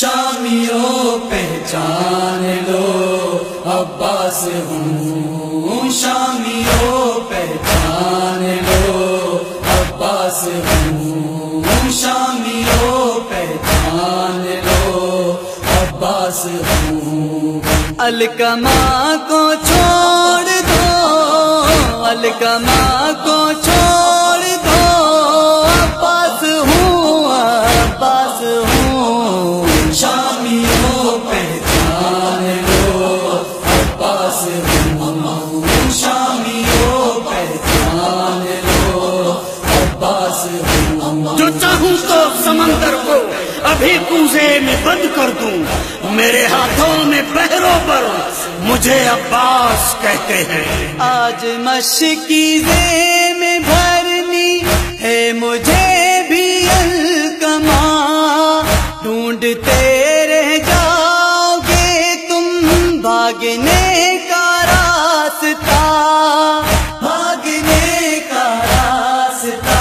شامیوں پہچان لو عباس ہوں، شامیوں پہچان لو عباس ہوں، شامیوں پہچان لو عباس ہوں۔ القمہ کو چھوڑ دو، القمہ کو چھوڑ دو، عباس ہوں، عباس ہوں، شامیوں پہچان لو عباس ہوں، شامیوں پہچان لو عباس ہوں۔ جو چاہوں تو سمندر کو ابھی کوزے میں بند کر دوں، میرے ہاتھوں میں بحروں پر مجھے عباس کہتے ہیں۔ آج مشکیزے میں بھرنی ہے مجھے بھی القمہ، ڈھونڈتے رہ جاؤ گے تم بھاگنے کا راستہ، بھاگنے کا راستہ،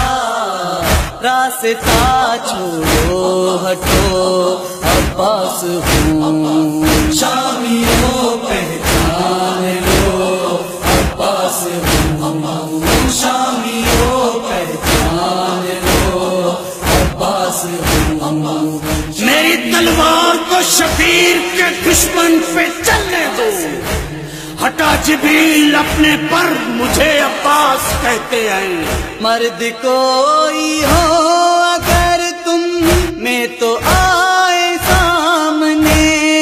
راستہ چھوڑو ہٹو عباس ہوں، شامیوں پہچان لو عباس ہوں، شامیوں پہچان لو عباس ہوں۔ میری تلوار کو شبیر کے دشمن پہ چلنے دو، ہٹا جبریل اپنے پر مجھے عباس کہتے ہیں۔ مرد کوئی ہو اگر تم میں تو آئے سامنے،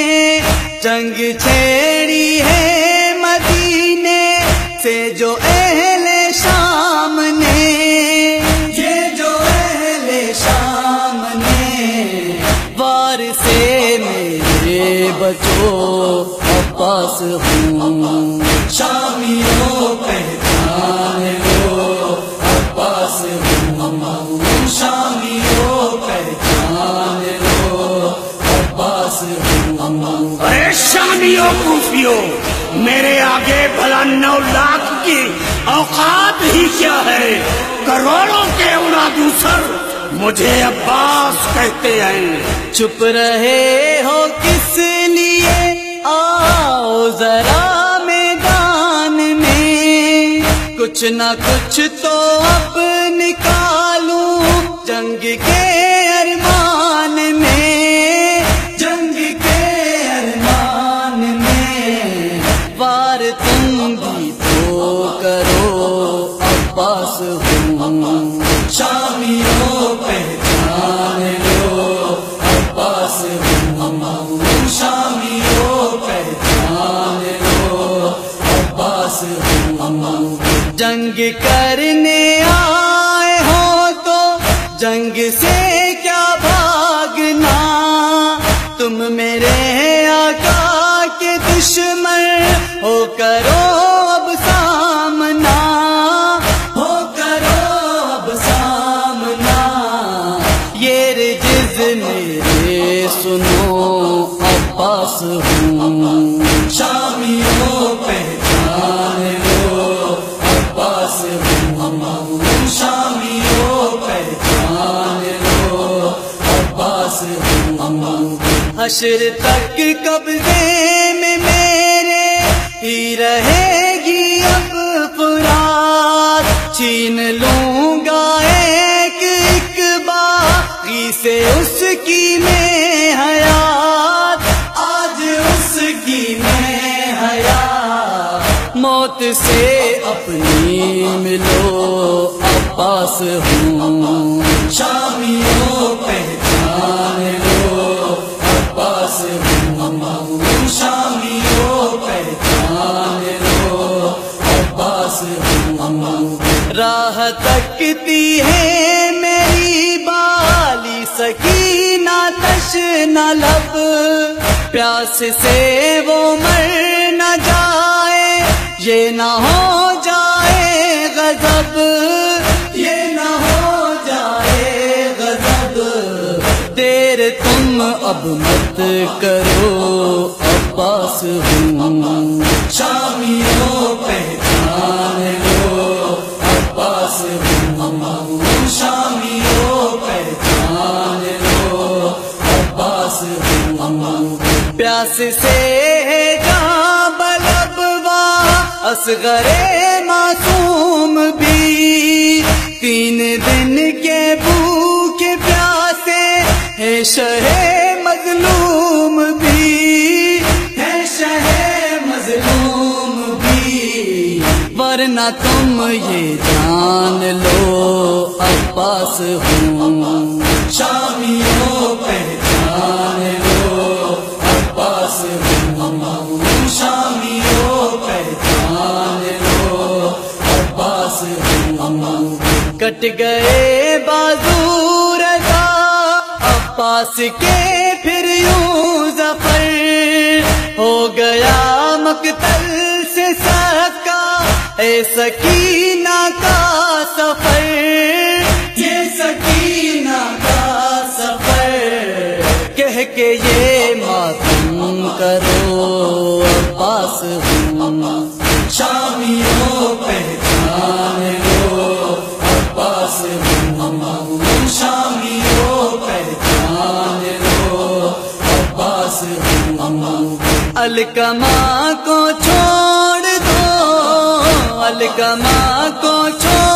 جنگ چھیڑی ہے مدینے سے جو اہل شام نے، یہ جو اہل شام نے، وار سے میرے بچو عباس ہوں، شامیوں پہچان لو عباس ہوں، شامیوں پہچان لو عباس ہوں۔ ارے شامیوں کوفیوں، میرے آگے بھلا 9 لاکھ کی اوقات ہی کیا ہے، کروڑوں کے اولادوں سر مجھے عباس کہتے ہیں۔ چپ رہے ہو کس لیے، آؤ ذرا میدان میں، کچھ نہ کچھ تو اب نکالوں جنگ کے ارمان میں، جنگ کے ارمان میں، وار تم بھی تو کرو عباس ہوں، شامیوں پہچان لو عباس ہوں، شامیوں پہچان لو عباس ہوں۔ جنگ کرنے آئے ہو تو جنگ سے کیا بھاگنا، تم میرے آقا کے دشمن ہو کرو اب سامنا، ہو کرو اب سامنا، یہ رجز میرے سنو عباس ہوں، شامیوں پہچان لو عباس ہوں، شامیوں پہچان لو عباس ہوں۔ حشر تک قبضے میں میرے ہی رہے گی اب فرات، چھین لوں گا ایک ایک باغی سے اس کی میں حیات، آج اس کی میں حیات، موت سے اپنی ملو عباس ہوں، شامیوں پہچان لو عباس ہوں، شامیوں پہچان لو عباس ہوں۔ راہ تکتی ہے میری بالی سکینہ تشنہ لب، پیاس سے وہ مر نہ جائے، یہ نہ ہو جائے غضب، یہ نہ ہو جائے غضب، دیر تم اب مت کرو عباس ہوں، شامیوں پہچان لو عباس ہوں، شامیوں پہچان لو عباس ہوں۔ پیاس سے جاں بلبوا اصغر معصوم بھی 3 دن کے بھوکے پیاسے ہے شہ مظلوم بھی ہے شہ مظلوم بھی ورنہ تم یہ جان لو عباس ہوں شامیوں پہچان لو عباس ہوں شامیوں پہچان لو عباس ہوں کٹ گئے بازو رضا عباس کے پھر یوں ظفر ہو گیا مقتل سے سکا اے سکینہ کا سفر یہ سکینہ کا سفر کہہ کے یہ ماتم کرو عباس ہوں شامیوں پہچان لو عباس ہوں شامیوں پہچان لو عباس ہوں القمہ کو چھوڑ دو القمہ کو چھوڑ